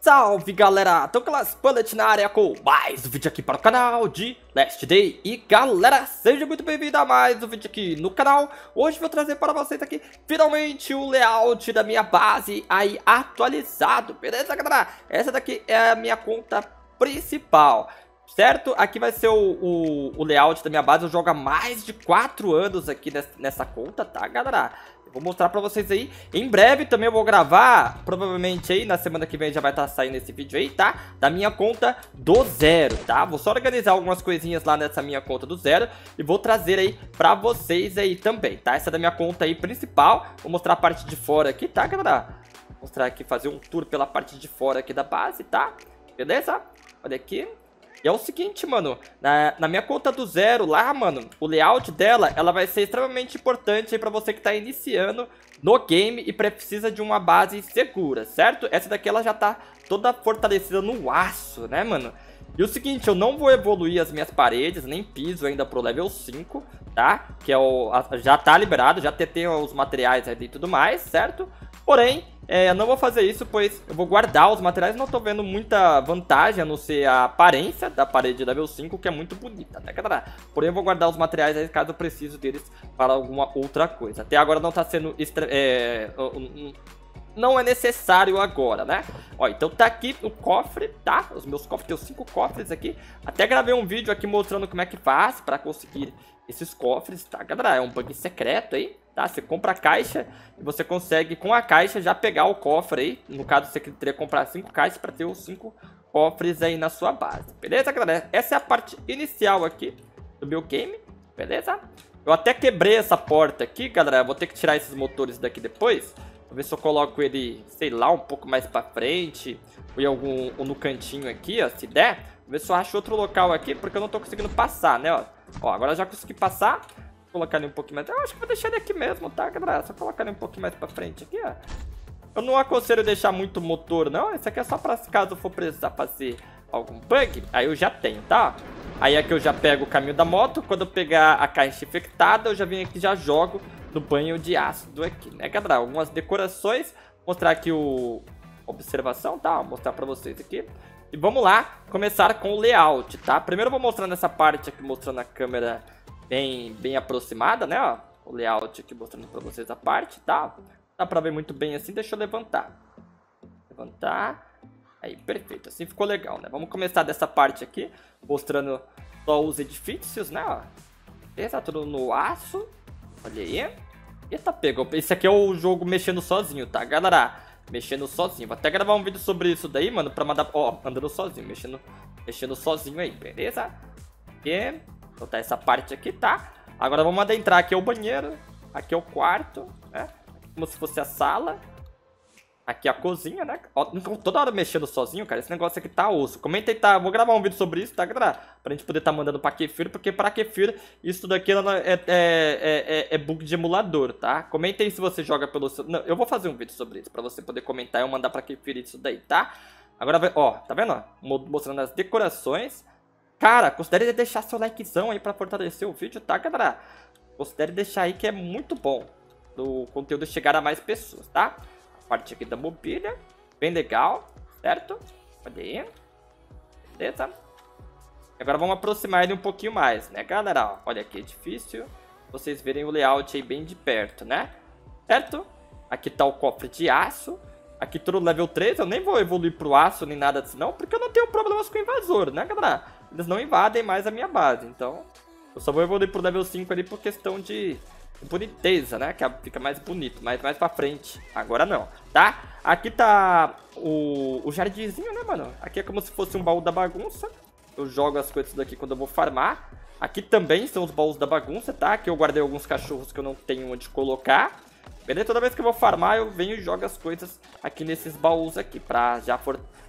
Salve galera, tô com as Bullet na área com mais um vídeo aqui para o canal de Last Day. E galera, seja muito bem-vindo a mais um vídeo aqui no canal. Hoje vou trazer para vocês aqui finalmente o layout da minha base aí atualizado, beleza galera? Essa daqui é a minha conta principal, certo? Aqui vai ser o layout da minha base. Eu jogo há mais de 4 anos aqui nessa conta, tá galera? Eu vou mostrar pra vocês aí. Em breve também eu vou gravar, provavelmente aí na semana que vem já vai estar saindo esse vídeo aí, tá? Da minha conta do zero, tá? Vou só organizar algumas coisinhas lá nessa minha conta do zero e vou trazer aí pra vocês aí também, tá? Essa é da minha conta aí principal. Vou mostrar a parte de fora aqui, tá galera? Vou mostrar aqui, fazer um tour pela parte de fora aqui da base, tá? Beleza? Olha aqui. E é o seguinte, mano, na minha conta do zero lá, mano, o layout dela, ela vai ser extremamente importante aí pra você que tá iniciando no game e precisa de uma base segura, certo? Essa daqui, ela já tá toda fortalecida no aço, né, mano? E o seguinte, eu não vou evoluir as minhas paredes, nem piso ainda pro level 5, tá? Que é já tá liberado, já tem os materiais aí e tudo mais, certo? Porém, eu não vou fazer isso, pois eu vou guardar os materiais. Não tô vendo muita vantagem, a não ser a aparência da parede level 5, que é muito bonita, né, galera? Porém, eu vou guardar os materiais aí caso eu precise deles para alguma outra coisa. Até agora não tá sendo... não é necessário agora, né? Ó, então tá aqui o cofre, tá? Os meus cofres, tem 5 cofres aqui. Até gravei um vídeo aqui mostrando como é que faz para conseguir esses cofres, tá, galera? É um bug secreto aí, tá? Você compra a caixa e você consegue, com a caixa, já pegar o cofre aí. No caso, você teria que comprar 5 caixas para ter os 5 cofres aí na sua base. Beleza, galera? Essa é a parte inicial aqui do meu game, beleza? Eu até quebrei essa porta aqui, galera. Eu vou ter que tirar esses motores daqui depois. Vou ver se eu coloco ele, sei lá, um pouco mais pra frente. Ou no cantinho aqui, ó, se der. Vou ver se eu acho outro local aqui, porque eu não tô conseguindo passar, né, ó. Ó, agora já consegui passar. Vou colocar ele um pouquinho mais... Eu acho que vou deixar ele aqui mesmo, tá, galera? Só colocar ele um pouquinho mais pra frente aqui, ó. Eu não aconselho deixar muito motor, não. Esse aqui é só pra caso eu for precisar fazer algum bug. Aí eu já tenho, tá? Aí aqui eu já pego o caminho da moto. Quando eu pegar a caixa infectada, eu já venho aqui e já jogo no banho de ácido aqui, né, galera? Algumas decorações. Vou mostrar aqui observação, tá? Vou mostrar pra vocês aqui. E vamos lá começar com o layout, tá? Primeiro eu vou mostrar nessa parte aqui, mostrando a câmera bem aproximada, né, ó. O layout aqui mostrando pra vocês a parte, tá? Dá pra ver muito bem assim, deixa eu levantar. Levantar. Aí, perfeito, assim ficou legal, né? Vamos começar dessa parte aqui, mostrando só os edifícios, né, ó. Beleza, tudo no aço. Olha aí. Eita, pegou. Esse aqui é o jogo mexendo sozinho, tá, galera? Mexendo sozinho. Vou até gravar um vídeo sobre isso daí, mano, pra mandar... Ó, andando sozinho, mexendo sozinho aí, beleza? Aqui. Então tá essa parte aqui, tá? Agora vamos adentrar. Aqui é o banheiro. Aqui é o quarto, né? Como se fosse a sala. Aqui é a cozinha, né? Ó, toda hora mexendo sozinho, cara. Esse negócio aqui tá osso. Comenta aí, tá? Vou gravar um vídeo sobre isso, tá, galera? Pra gente poder tá mandando pra Kefir, porque pra Kefir isso daqui é bug de emulador, tá? Comenta aí se você joga pelo seu... Não, eu vou fazer um vídeo sobre isso, pra você poder comentar e eu mandar pra Kefir isso daí, tá? Agora, ó, tá vendo, ó? Mostrando as decorações. Cara, considere deixar seu likezão aí pra fortalecer o vídeo, tá, galera? Considere deixar aí que é muito bom o conteúdo chegar a mais pessoas, tá? Parte aqui da mobília, bem legal, certo? Olha aí, beleza? Agora vamos aproximar ele um pouquinho mais, né, galera? Olha aqui, é difícil vocês verem o layout aí bem de perto, né? Certo? Aqui tá o cofre de aço. Aqui todo level 3, eu nem vou evoluir pro aço nem nada disso não, porque eu não tenho problemas com o invasor, né, galera? Eles não invadem mais a minha base, então eu só vou evoluir pro level 5 ali por questão de boniteza, né? Que fica mais bonito, mas mais pra frente. Agora não, tá? Aqui tá o jardinzinho, né, mano? Aqui é como se fosse um baú da bagunça. Eu jogo as coisas daqui quando eu vou farmar. Aqui também são os baús da bagunça, tá? Aqui eu guardei alguns cachorros que eu não tenho onde colocar. Beleza? Toda vez que eu vou farmar, eu venho e jogo as coisas aqui nesses baús aqui. Pra já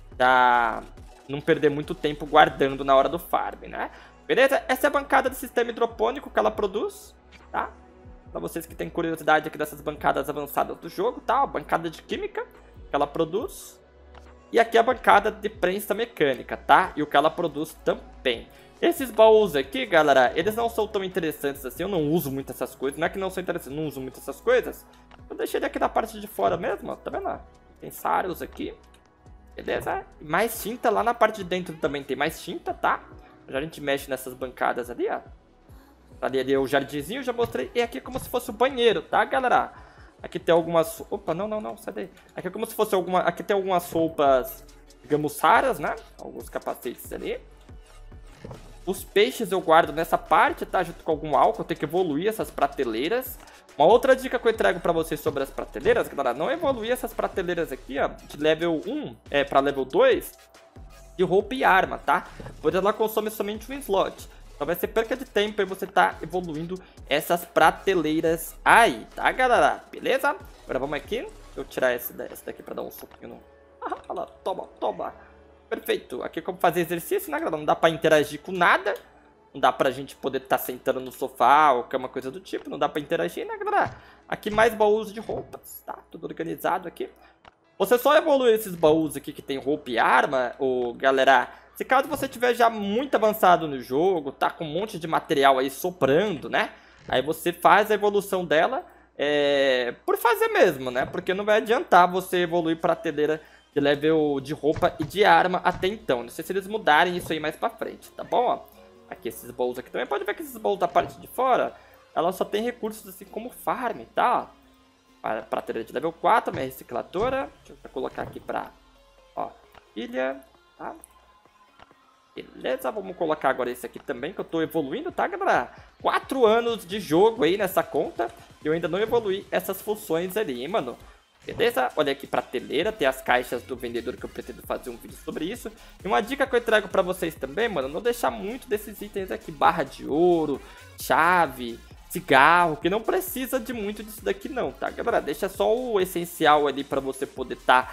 não perder muito tempo guardando na hora do farm, né? Beleza? Essa é a bancada de sistema hidropônico que ela produz, tá? Pra vocês que têm curiosidade aqui dessas bancadas avançadas do jogo, tá? A bancada de química que ela produz. E aqui a bancada de prensa mecânica, tá? E o que ela produz também. Esses baús aqui, galera, eles não são tão interessantes assim. Eu não uso muito essas coisas. Não é que não são interessantes, não uso muito essas coisas. Eu deixei ele aqui na parte de fora mesmo, ó. Tá vendo? Tem Saros aqui. Beleza? Mais tinta lá na parte de dentro também tem mais tinta, tá? Já a gente mexe nessas bancadas ali, ó. Ali é o jardinzinho, já mostrei. E aqui é como se fosse o banheiro, tá, galera? Aqui tem algumas... Opa, não, sai daí. Aqui é como se fosse alguma... Aqui tem algumas roupas, digamos, raras, né? Alguns capacetes ali. Os peixes eu guardo nessa parte, tá? Junto com algum álcool, eu tenho que evoluir essas prateleiras. Uma outra dica que eu entrego pra vocês sobre as prateleiras, galera, não evoluir essas prateleiras aqui, ó, de level 1 pra level 2, de roupa e arma, tá? Pois ela consome somente um slot. Então vai ser perca de tempo aí você tá evoluindo essas prateleiras aí, tá, galera? Beleza? Agora vamos aqui. Eu tirar essa daqui pra dar um soquinho no... Ah, olha lá, toma. Perfeito. Aqui é como fazer exercício, né, galera? Não dá pra interagir com nada. Não dá pra gente poder estar sentando no sofá ou cama, coisa do tipo. Não dá pra interagir, né, galera? Aqui mais baús de roupas, tá? Tudo organizado aqui. Você só evolui esses baús aqui que tem roupa e arma, galera... Se caso você tiver já muito avançado no jogo, tá com um monte de material aí sobrando, né? Aí você faz a evolução dela por fazer mesmo, né? Porque não vai adiantar você evoluir prateleira de level de roupa e de arma até então. Não sei se eles mudarem isso aí mais pra frente, tá bom? Ó, aqui esses baús aqui também. Pode ver que esses baús da parte de fora, ela só tem recursos assim como farm, tá? Prateleira de level 4, minha recicladora. Deixa eu colocar aqui pra... Ó, ilha, tá? Beleza, vamos colocar agora esse aqui também, que eu tô evoluindo, tá, galera? 4 anos de jogo aí nessa conta, e eu ainda não evoluí essas funções ali, hein, mano? Beleza? Olha aqui, prateleira, tem as caixas do vendedor que eu pretendo fazer um vídeo sobre isso. E uma dica que eu entrego pra vocês também, mano, não deixar muito desses itens aqui, barra de ouro, chave, cigarro, que não precisa de muito disso daqui não, tá, galera? Deixa só o essencial ali pra você poder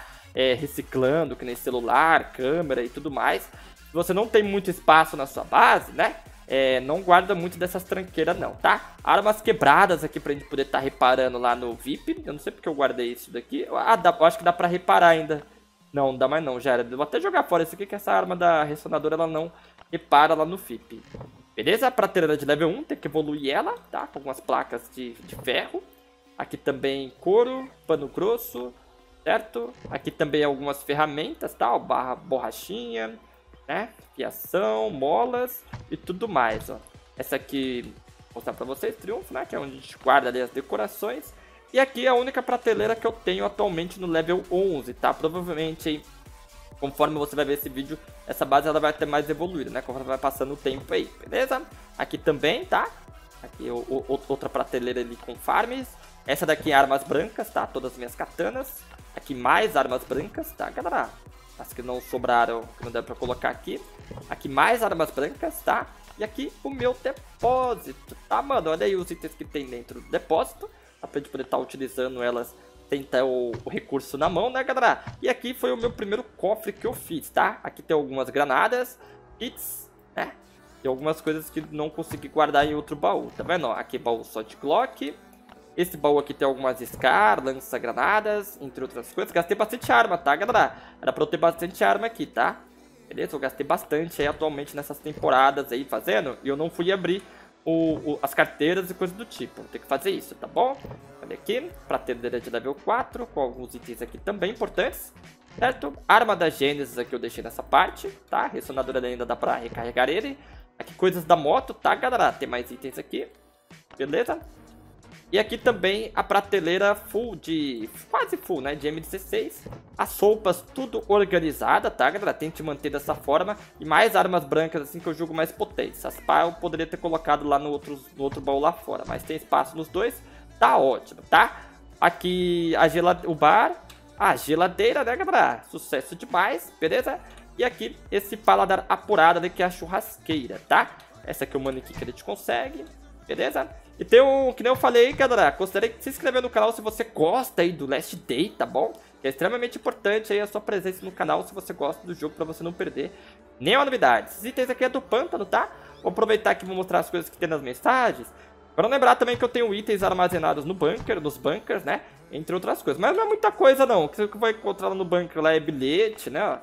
reciclando, que nem celular, câmera e tudo mais. Se você não tem muito espaço na sua base, né? Não guarda muito dessas tranqueiras não, tá? Armas quebradas aqui pra gente poder estar reparando lá no VIP. Eu não sei porque eu guardei isso daqui. Eu acho que dá pra reparar ainda. Não dá mais não, já era. Vou até jogar fora isso aqui, que essa arma da ressonadora ela não repara lá no VIP. Beleza? A prateleira de level 1, tem que evoluir ela, tá? Com algumas placas de ferro. Aqui também couro, pano grosso, certo? Aqui também algumas ferramentas, tá? Ó, borrachinha, né? Fiação, molas e tudo mais, ó. Essa aqui, vou mostrar pra vocês, triunfo, né? Que é onde a gente guarda ali as decorações. E aqui é a única prateleira que eu tenho atualmente no level 11, tá? Provavelmente, aí, conforme você vai ver esse vídeo, essa base ela vai ter mais evoluída, né? Conforme vai passando o tempo aí, beleza? Aqui também, tá? Aqui outra prateleira ali com farms. Essa daqui é armas brancas, tá? Todas as minhas katanas. Aqui mais armas brancas, tá, galera? As que não sobraram, que não dá pra colocar aqui. Aqui mais armas brancas, tá? E aqui o meu depósito, tá, mano? Olha aí os itens que tem dentro do depósito. Dá pra gente poder estar utilizando elas sem ter o recurso na mão, né, galera? E aqui foi o meu primeiro cofre que eu fiz, tá? Aqui tem algumas granadas, kits, né? E algumas coisas que não consegui guardar em outro baú, tá vendo? Ó, aqui baú só de Glock. Esse baú aqui tem algumas Scar, lança-granadas, entre outras coisas. Gastei bastante arma, tá, galera? Era pra eu ter bastante arma aqui, tá? Beleza? Eu gastei bastante aí atualmente nessas temporadas aí fazendo. E eu não fui abrir as carteiras e coisas do tipo. Vou ter que fazer isso, tá bom? Olha aqui, prateleira de level 4, com alguns itens aqui também importantes, certo? Arma da Gênesis aqui eu deixei nessa parte, tá? Ressonador ainda dá pra recarregar ele. Aqui coisas da moto, tá, galera? Tem mais itens aqui, beleza? E aqui também a prateleira full de... quase full, né? De M16. As roupas tudo organizada, tá, galera? Tente manter dessa forma. E mais armas brancas, assim, que eu jogo mais potentes. As pá eu poderia ter colocado lá no outro baú lá fora. Mas tem espaço nos dois. Tá ótimo, tá? Aqui o bar. A geladeira, né, galera? Sucesso demais, beleza? E aqui esse paladar apurado ali, que é a churrasqueira, tá? Essa aqui é o manequim que a gente consegue, beleza? E tem que nem eu falei, galera, gostaria de se inscrever no canal se você gosta aí do Last Day, tá bom? Que é extremamente importante aí a sua presença no canal se você gosta do jogo, pra você não perder nenhuma novidade. Esses itens aqui é do pântano, tá? Vou aproveitar aqui e vou mostrar as coisas que tem nas mensagens. Para lembrar também que eu tenho itens armazenados no bunker, nos bunkers, né? Entre outras coisas. Mas não é muita coisa não, o que você vai encontrar no bunker lá é bilhete, né?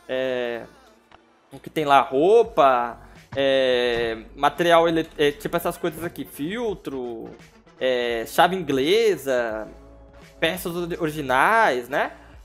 O que tem lá, roupa... material, tipo essas coisas aqui, filtro, chave inglesa, peças originais, né?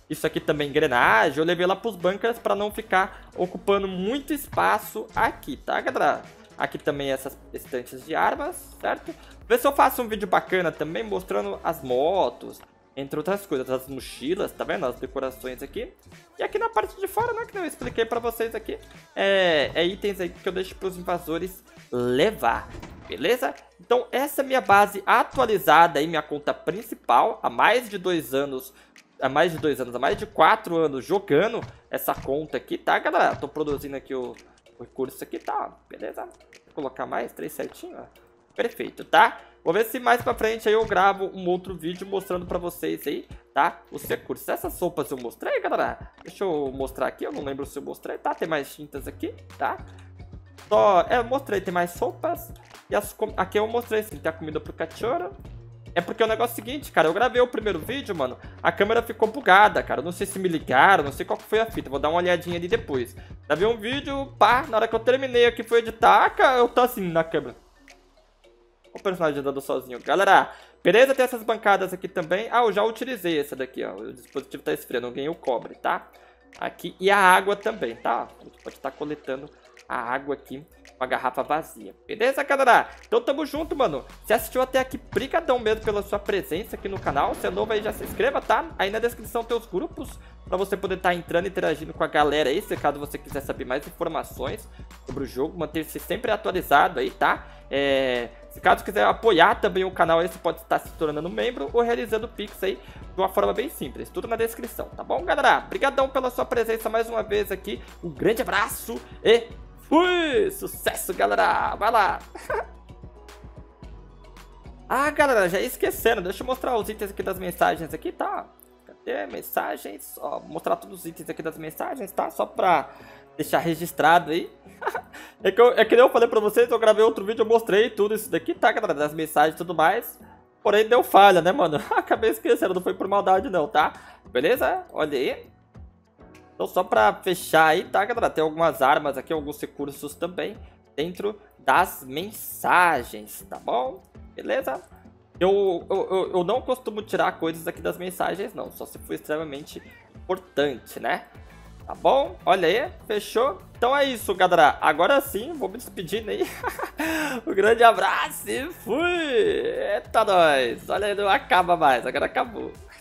Isso aqui também engrenagem. Eu levei lá pros bunkers pra não ficar ocupando muito espaço aqui, tá, galera? Aqui também essas estantes de armas, certo? Vê se eu faço um vídeo bacana também mostrando as motos, entre outras coisas, as mochilas, tá vendo? As decorações aqui. E aqui na parte de fora, né, que eu expliquei pra vocês aqui, é itens aí que eu deixo pros invasores levar, beleza? Então essa é minha base atualizada aí, minha conta principal, há mais de 2 anos, há mais de 4 anos jogando essa conta aqui, tá, galera? Tô produzindo aqui o recurso aqui, tá, beleza? Vou colocar mais, 3 certinho, ó. Perfeito, tá? Vou ver se mais pra frente aí eu gravo um outro vídeo mostrando pra vocês aí, tá? Os recursos. Essas sopas eu mostrei, galera. Deixa eu mostrar aqui, eu não lembro se eu mostrei, tá? Tem mais tintas aqui, tá? Eu mostrei, tem mais sopas. E aqui eu mostrei, sim, tem a comida pro cachorro. É porque o negócio é o seguinte, cara, eu gravei o primeiro vídeo, mano, a câmera ficou bugada, cara, eu não sei se me ligaram, não sei qual que foi a fita, vou dar uma olhadinha ali depois. Gravei um vídeo, pá, na hora que eu terminei aqui, foi editar, cara, eu tô assim na câmera. O personagem andando sozinho. Galera, beleza? Tem essas bancadas aqui também. Ah, eu já utilizei essa daqui, ó. O dispositivo tá esfriando, eu ganhei o cobre, tá? Aqui. E a água também, tá? A gente pode estar coletando a água aqui com a garrafa vazia. Beleza, galera? Então tamo junto, mano. Se assistiu até aqui, brigadão mesmo pela sua presença aqui no canal. Se é novo aí, já se inscreva, tá? Aí na descrição tem os grupos pra você poder estar entrando e interagindo com a galera aí, se caso você quiser saber mais informações sobre o jogo, manter-se sempre atualizado aí, tá? Se caso quiser apoiar também o canal aí, você pode estar se tornando membro ou realizando Pix aí de uma forma bem simples. Tudo na descrição, tá bom, galera? Brigadão pela sua presença mais uma vez aqui. Um grande abraço e fui! Sucesso, galera! Vai lá! Ah, galera, já ia esquecendo. Deixa eu mostrar os itens aqui das mensagens aqui, tá? Cadê? Mensagens. Ó, vou mostrar todos os itens aqui das mensagens, tá? Só pra deixar registrado aí. É que nem eu falei pra vocês, eu gravei outro vídeo, eu mostrei tudo isso daqui, tá, galera? Das mensagens e tudo mais. Porém, deu falha, né, mano? Acabei esquecendo, não foi por maldade não, tá? Beleza? Olha aí. Então, só pra fechar aí, tá, galera? Tem algumas armas aqui, alguns recursos também dentro das mensagens, tá bom? Beleza? Eu não costumo tirar coisas aqui das mensagens, não. Só se for extremamente importante, né? Tá bom? Olha aí, fechou? Então é isso, galera. Agora sim, vou me despedindo aí. Um grande abraço e fui! Eita, nós! Olha aí, não acaba mais. Agora acabou.